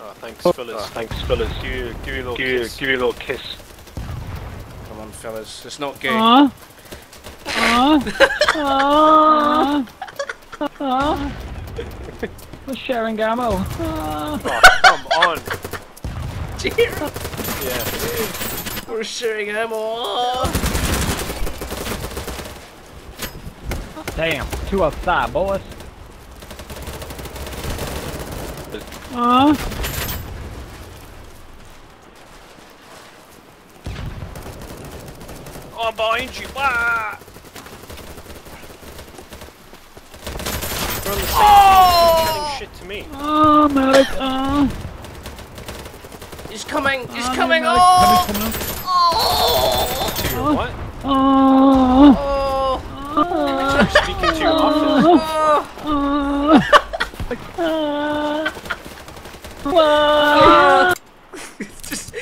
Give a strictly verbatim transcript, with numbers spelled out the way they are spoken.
Oh, thanks, fellas. Oh, thanks, fellas. Give you, give you a little give kiss. You, give you a little kiss. Come on, fellas. It's not gay. Aww. Aww. Aww. Aww. We're sharing ammo. Aww. Oh, come on. Cheers. Yeah. We're sharing ammo. Damn. Two outside, boys. Aww. Oh, I'm behind you! Wah! We're on the same team, telling shit to me. Oh, medic! Oh. He's coming! He's Oh, coming! medic. Oh! Coming, coming. Oh! To your Oh. what? Oh. Oh! I'm speaking to your office. Oh! Oh. Oh.